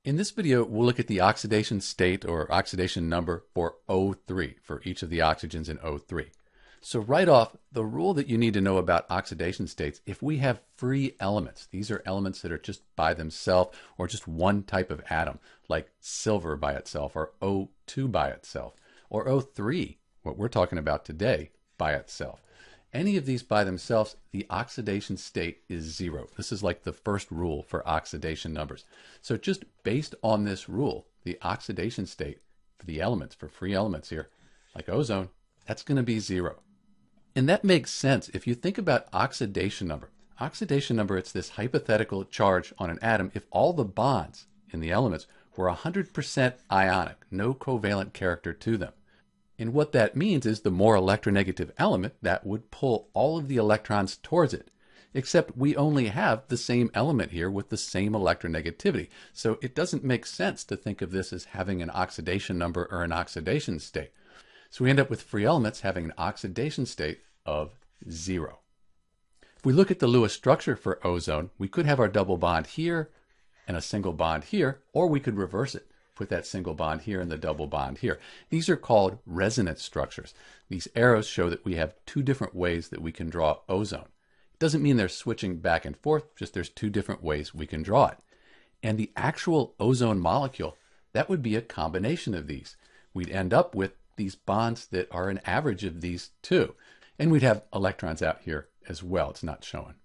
In this video, we'll look at the oxidation state or oxidation number for O3 for each of the oxygens in O3. So right off, the rule that you need to know about oxidation states, if we have free elements, these are elements that are just by themselves or just one type of atom, like silver by itself or O2 by itself, or O3, what we're talking about today, by itself. Any of these by themselves, the oxidation state is zero. This is like the first rule for oxidation numbers. So just based on this rule, the oxidation state for the elements, for free elements here, like ozone, that's going to be zero. And that makes sense if you think about oxidation number. Oxidation number, it's this hypothetical charge on an atom if all the bonds in the elements were 100% ionic, no covalent character to them. And what that means is the more electronegative element, that would pull all of the electrons towards it. Except we only have the same element here with the same electronegativity. So it doesn't make sense to think of this as having an oxidation number or an oxidation state. So we end up with free elements having an oxidation state of zero. If we look at the Lewis structure for ozone, we could have our double bond here and a single bond here, or we could reverse it. Put that single bond here and the double bond here. These are called resonance structures. These arrows show that we have two different ways that we can draw ozone. It doesn't mean they're switching back and forth, just there's two different ways we can draw it. And the actual ozone molecule, that would be a combination of these. We'd end up with these bonds that are an average of these two. And we'd have electrons out here as well. It's not showing.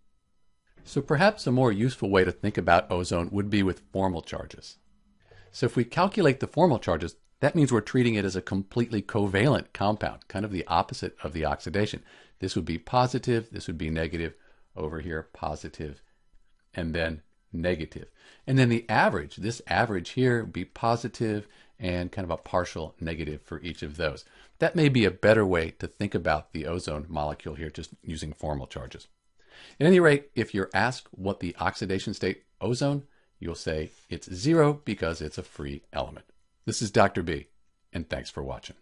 So perhaps a more useful way to think about ozone would be with formal charges. So if we calculate the formal charges, that means we're treating it as a completely covalent compound, kind of the opposite of the oxidation. This would be positive, this would be negative, over here positive, and then negative. And then the average, this average here would be positive and kind of a partial negative for each of those. That may be a better way to think about the ozone molecule here, just using formal charges. At any rate, if you're asked what the oxidation state ozone, you'll say it's zero because it's a free element. This is Dr. B, and thanks for watching.